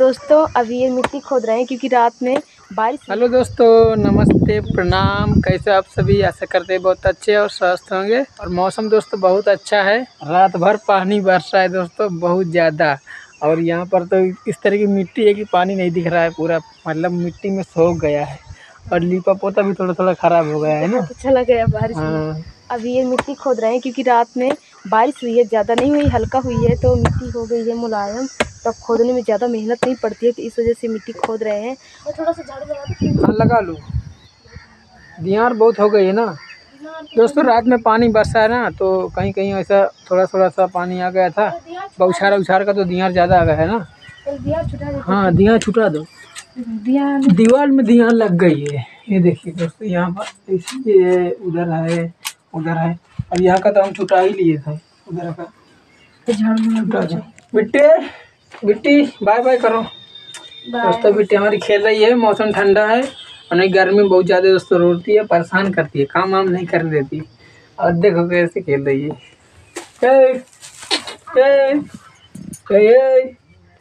दोस्तों अभी ये मिट्टी खोद रहे हैं क्योंकि रात में बारिश। हेलो दोस्तों, नमस्ते, प्रणाम। कैसे आप सभी? आशा करते हैं बहुत अच्छे और स्वस्थ होंगे। और मौसम दोस्तों बहुत अच्छा है। रात भर पानी बरस रहा है दोस्तों, बहुत ज़्यादा। और यहाँ पर तो इस तरह की मिट्टी है कि पानी नहीं दिख रहा है, पूरा मतलब मिट्टी में सोख गया है। और लीपा पोता भी थोड़ा थोड़ा खराब हो गया है ना। अच्छा लगा है बारिश में। अभी ये मिट्टी खोद रहे हैं क्योंकि रात में बारिश हुई है, ज़्यादा नहीं हुई, हल्का हुई है, तो मिट्टी हो गई है मुलायम। तो खोदने में ज़्यादा मेहनत नहीं पड़ती है, तो इस वजह से मिट्टी खोद रहे हैं। और थोड़ा सा झाड़ू लगा हाँ, लगा लूँ। दियार बहुत हो गई है ना दोस्तों। रात में पानी बरसा है ना, तो कहीं कहीं ऐसा थोड़ा थोड़ा सा पानी आ गया था। बौछार उछार का तो दियार ज़्यादा आ गया है ना। हाँ, दियार छुटा दो। दीवार में दियार लग गई है, ये देखिए दोस्तों। यहाँ पर इसलिए उधर है, उधर है। अब यहाँ का तो हम छुटा ही लिए थे, उधर का छुटा दो। बिट्टी बिट्टी बाय बाय करो दोस्तों। बिट्टी हमारी खेल रही है, मौसम ठंडा है और नहीं गर्मी बहुत ज़्यादा दोस्तों, रोती है, परेशान करती है, काम वाम नहीं करने देती। और देखो कैसे खेल रही है। ए, ए, ए, ए।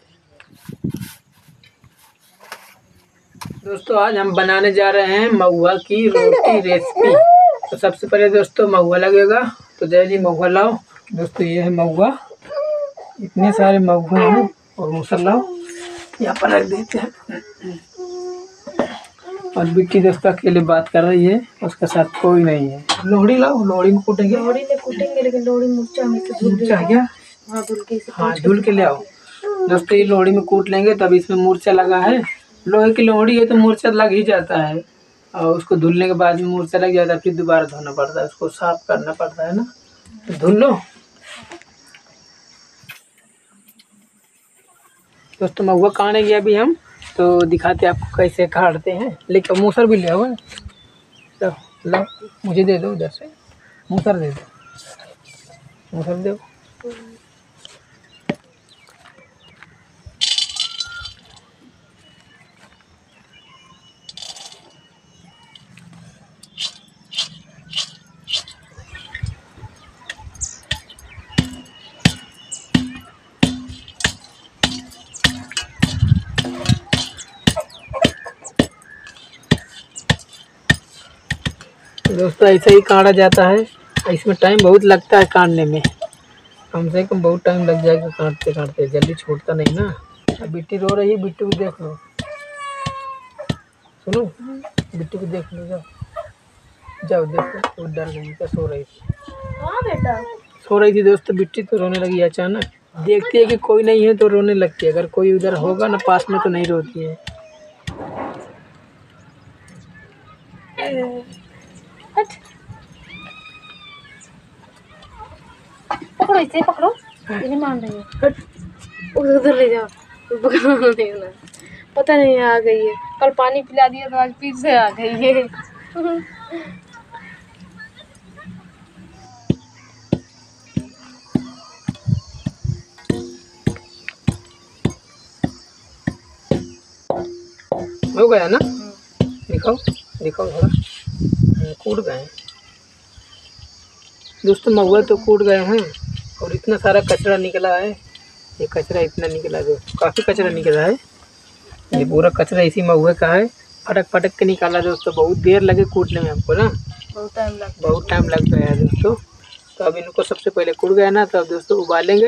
दोस्तों आज हम बनाने जा रहे हैं महुआ की रोटी रेसिपी। तो सबसे पहले दोस्तों महुआ लगेगा, तो जय जी महुआ लाओ। दोस्तों ये है महुआ, इतने सारे महुआ हैं। और मूसल लाओ, यहाँ पर रख देते हैं। और बिट्टी दोस्तों अकेले बात कर रही है, उसके साथ कोई नहीं है। लोहड़ी लाओ, लोहड़ी में कूटेंगे। लोहड़ी में कूटेंगे, लेकिन लोहड़ी मुर्चा में से धुल क्या? हाँ, धुल के ले आओ दोस्तों। ये लोहड़ी में कूट लेंगे, तब इसमें मूर्छा लगा है। लोहे की लोहड़ी है तो मूर्छा लग ही जाता है, और उसको धुलने के बाद में मूर्छा लग जाता है, फिर दोबारा धोना पड़ता है, उसको साफ करना पड़ता है ना। तो धुल लो दोस्तों। महुआ काटेंगे अभी हम, तो दिखाते हैं आपको कैसे काटते हैं। लेकिन मूसर भी ले आओ। लो लो, मुझे दे दो, उधर से मूसर दे दो, मूसर दो। दोस्तों ऐसे ही काटा जाता है। इसमें टाइम बहुत लगता है काटने में, कम से कम बहुत टाइम लग जाएगा काटते काटते, जल्दी छोड़ता नहीं ना। अब बिट्टी रो रही है, बिट्टी को देख लो, सुनो, बिट्टी को देख लो, जाओ जाओ देखो, वो डर गई क्या? सो रही थी। हाँ बेटा, सो रही थी दोस्तों बिट्टी, तो रोने लगी अचानक। देखती है कि कोई नहीं है तो रोने लगती है, अगर कोई उधर होगा ना पास में तो नहीं रोती है। पकड़ो इसे, पकड़ो, इन्हें मान रही है। उधर ले जाओ, पकड़ो नहीं ना। पता नहीं आ गई है, कल पानी पिला दिया तो आज फिर से आ गई है। हो गया ना? दिखाओ दिखाओ थोड़ा। कूट गए दोस्तों, महुआ तो कूट गए हैं। और इतना सारा कचरा निकला है, ये कचरा इतना निकला है दोस्तों, काफ़ी कचरा निकला है। ये पूरा कचरा इसी महुए का है, फटक फटक के निकाला दोस्तों। बहुत देर लगे कूटने में हमको ना, बहुत टाइम लग गया है दोस्तों। तो अब इनको सबसे पहले कूट गया ना, तो अब दोस्तों उबालेंगे।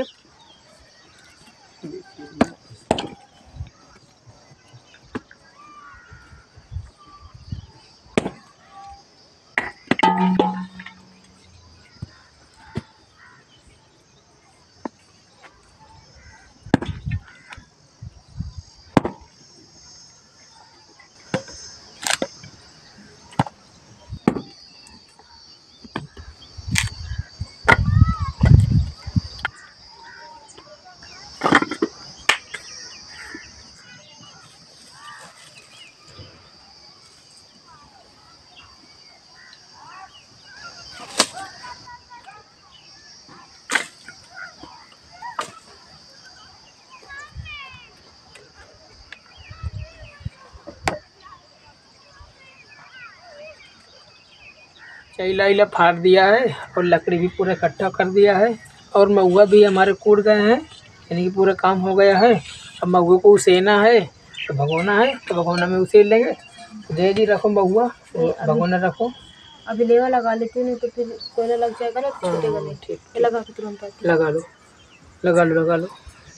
चैला इला फाड़ दिया है और लकड़ी भी पूरा इकट्ठा कर दिया है। और महुआ भी हमारे कूट गए हैं, यानी कि पूरा काम हो गया है। अब महुआ को उसेना है तो भगोना है, तो भगोना में उसेल लेंगे। जय जी रखो महुआ, भगोना रखो। अभी लेवा लगा लेते हैं, नहीं तो फिर कोयला लग जाएगा ना, छूटेगा नहीं। ठीक, लगा के तुरंत आती लगा लो लगा लो लगा लो।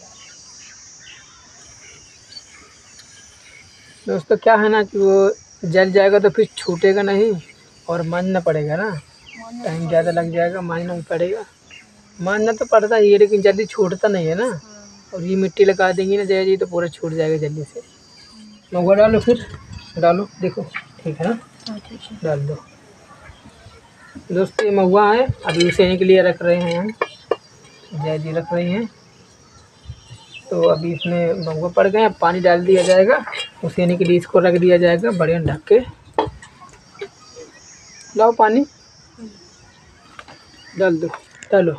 दोस्तों क्या है ना कि वो जल जाएगा तो फिर छूटेगा नहीं और मानना पड़ेगा ना, टाइम ज़्यादा लग जाएगा, मानना भी पड़ेगा। मानना तो पड़ता ही है लेकिन जल्दी छूटता नहीं है ना। और ये मिट्टी लगा देंगी ना जय जी तो पूरा छूट जाएगा जल्दी से। महुआ डालो, फिर डालो, देखो ठीक है ना, डाल दो। दोस्तों ये महुआ है, अभी उसेने के लिए रख रहे हैं हम, जय जी रख रही हैं। तो अभी इसमें महुआ पड़ गए, अब पानी डाल दिया जाएगा, उसेने के लिए इसको रख दिया जाएगा बढ़िया ढक के। लाओ पानी डाल दो, डालो,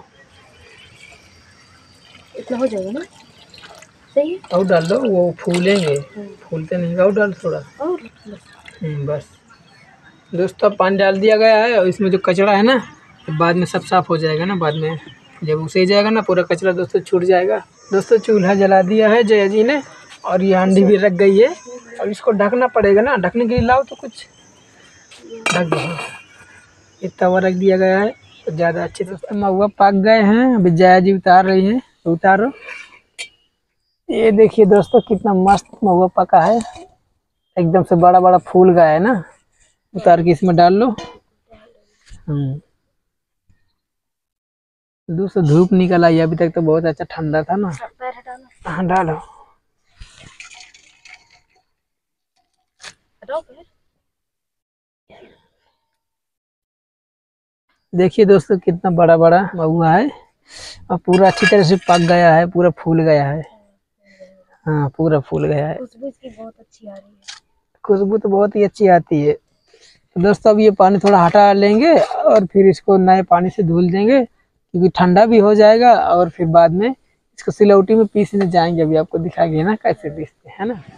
इतना हो जाएगा ना, सही है। और डाल दो, वो फूलेंगे, फूलते नहीं, और डाल थोड़ा और बस। दोस्तों अब पानी डाल दिया गया है और इसमें जो कचरा है ना बाद में सब साफ़ हो जाएगा ना, बाद में जब उसे जाएगा ना पूरा कचरा दोस्तों छूट जाएगा। दोस्तों चूल्हा जला दिया है जया जी ने और ये हांडी भी रख गई है और इसको ढकना पड़ेगा ना, ढकने के लिए लाओ तो कुछ ढक दो। ये तवा रख दिया गया है तो ज़्यादा अच्छे से। महुआ पक गए हैं, अभी जया जी उतार रही हैं, तो उतारो। ये देखिए दोस्तों कितना मस्त महुआ पका है, एकदम से बड़ा बड़ा फूल गया है ना। उतार के इसमें डाल लो। दोस्तों धूप निकल आई, अभी तक तो बहुत अच्छा ठंडा था ना। हाँ डालो। देखिए दोस्तों कितना बड़ा बड़ा महुआ है और पूरा अच्छी तरह से पक गया है, पूरा फूल गया है। हाँ पूरा फूल गया है। खुशबू इसकी बहुत अच्छी आ रही है। खुशबू तो बहुत ही अच्छी आती है। तो दोस्तों अब ये पानी थोड़ा हटा लेंगे और फिर इसको नए पानी से धुल देंगे क्योंकि ठंडा भी हो जाएगा। और फिर बाद में इसको सिलौटी में पीसने जाएंगे, अभी आपको दिखाएंगे ना कैसे पीसते हैं ना।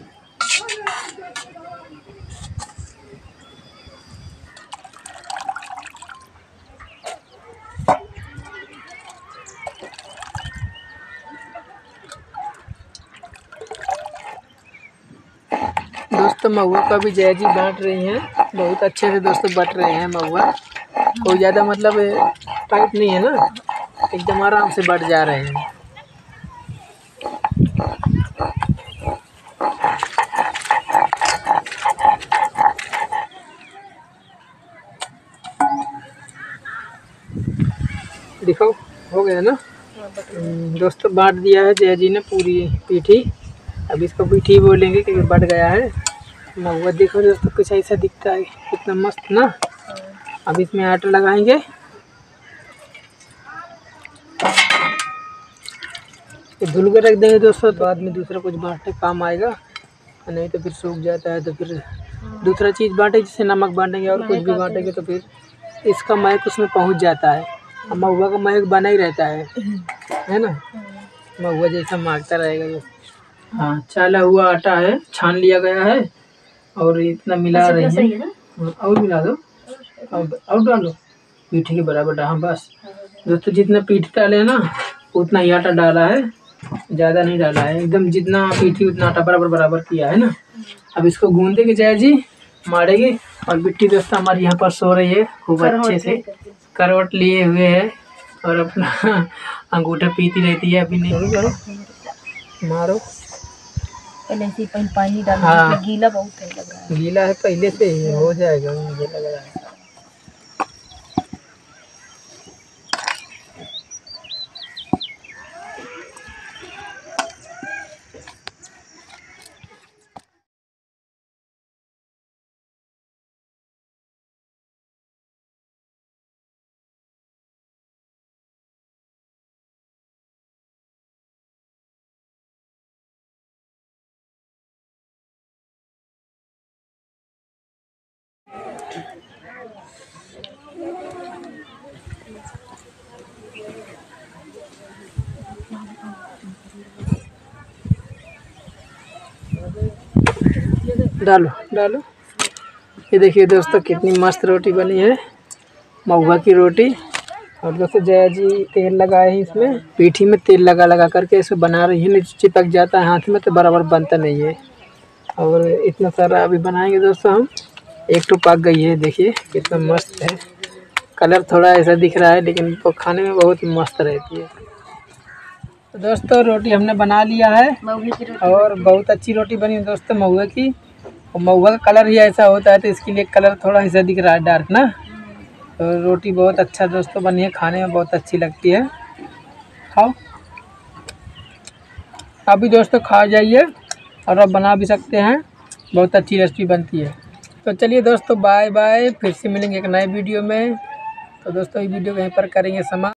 दोस्तों महुआ का भी जया जी बांट रही हैं, बहुत अच्छे से दोस्तों बट रहे हैं महुआ। कोई ज़्यादा मतलब टाइट नहीं है ना, एकदम आराम से बट जा रहे हैं। दिखाओ हो गया ना। दोस्तों बांट दिया है जया जी ने पूरी पीठी, अब इसको पीठी बोलेंगे क्योंकि बट गया है। महुआ देखो दोस्तों कुछ ऐसा दिखता है, कितना मस्त ना। अब इसमें आटा लगाएंगे, ये धुल के रख देंगे दोस्तों, तो बाद में दूसरा कुछ बांटने काम आएगा, नहीं तो फिर सूख जाता है तो फिर दूसरा चीज़ बांटेंगे, जैसे नमक बांटेंगे और कुछ भी बांटेंगे तो फिर इसका महक उसमें पहुंच जाता है। अब महुआ का महक बना ही रहता है ना, महुआ जैसा मांगता रहेगा ये। हाँ चाला हुआ आटा है, छान लिया गया है और इतना मिला रही है। और मिला दो, और डालो पीठी के बराबर। हाँ बस दोस्तों जितना पीठी डाले है ना उतना ही आटा डाला है, ज़्यादा नहीं डाला है, एकदम जितना पीठी उतना आटा बराबर बराबर किया है ना। अब इसको गूंदेंगे जया जी, मारेंगे। और बिट्टी दोस्तों हमारी यहाँ पर सो रही है खूब अच्छे से, करवट लिए हुए है और अपना अंगूठा पीती रहती है। अभी नहीं करो, मारो पहले से पानी डाल। हाँ गीला बहुत है लग रहा है। गीला है पहले से ही, हो जाएगा मुझे लग रहा है। डालो डालो। ये देखिए दोस्तों कितनी मस्त रोटी बनी है, महुआ की रोटी और दोस्तों जया जी तेल लगाए हैं, इसमें पीठी में तेल लगा लगा करके इसे बना रही है। नीचे चिपक जाता है हाथ में तो बराबर बनता नहीं है। और इतना सारा अभी बनाएंगे दोस्तों हम। एक तो पक गई है, देखिए कितना मस्त है। कलर थोड़ा ऐसा दिख रहा है लेकिन वो खाने में बहुत मस्त रहती है। तो दोस्तों रोटी हमने बना लिया है और बहुत अच्छी रोटी बनी है दोस्तों महुए की। और महुआ का कलर ही ऐसा होता है तो इसके लिए कलर थोड़ा ऐसा दिख रहा है डार्क ना। तो रोटी बहुत अच्छा दोस्तों बनी है, खाने में बहुत अच्छी लगती है। खाओ आप भी दोस्तों, खा जाइए और आप बना भी सकते हैं, बहुत अच्छी रेसिपी बनती है। तो चलिए दोस्तों बाय बाय, फिर से मिलेंगे एक नए वीडियो में। तो दोस्तों ये वीडियो को यहीं पर करेंगे समाप्त।